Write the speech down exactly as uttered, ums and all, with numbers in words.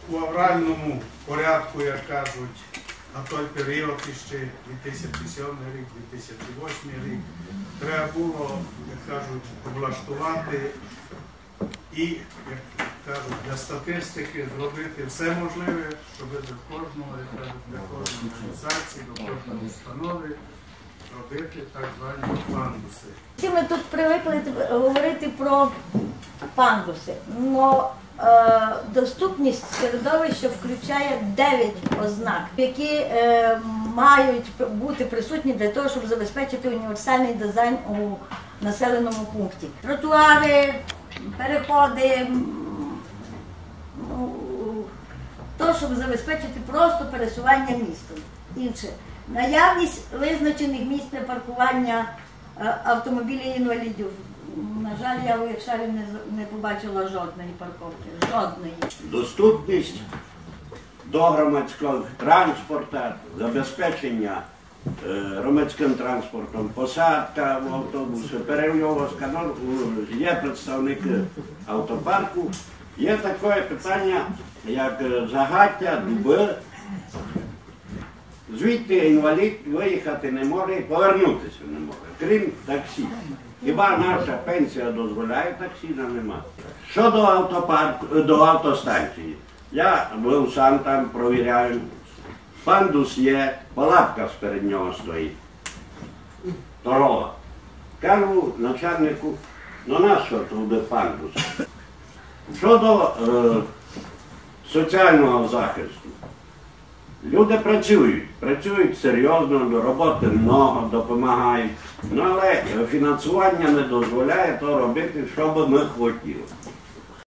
у авральному порядку, як кажуть, на той період іще дві тисячі сьомий рік, дві тисячі восьмий рік, треба було, як кажуть, облаштувати і, як кажуть, для статистики зробити все можливе, щоб до кожного, як кажуть, для кожної організації, до кожної установи робити так звані пандуси. Всі ми тут привикли говорити про пандуси, але е, доступність середовища включає дев'ять ознак, які е, мають бути присутні для того, щоб забезпечити універсальний дизайн у населеному пункті. Тротуари, переходи, ну, то, щоб забезпечити просто пересування містом. Інше. Наявність визначених місць для паркування автомобілів інвалідів. На жаль, я у Якшарі не, не побачила жодної парковки. Жодної. Доступність до громадського транспорту, забезпечення е, громадським транспортом, посадка в автобуси, перевозка. Ну, є представники автопарку. Є таке питання, як Загаття, Дуби. Звідти інвалід виїхати не може і повернутися не може, крім таксі. Хіба наша пенсія дозволяє таксі, нам нема. Щодо автопарку, до автостанції. Я був сам там, провіряю. Пандус є, палатка сперед нього стоїть. Дорога. Кажу начальнику, ну нащо туди пандус? Щодо е, соціального захисту. Люди працюють, працюють серйозно, роботи много, допомагають, ну, але фінансування не дозволяє то робити, що би ми хотіли.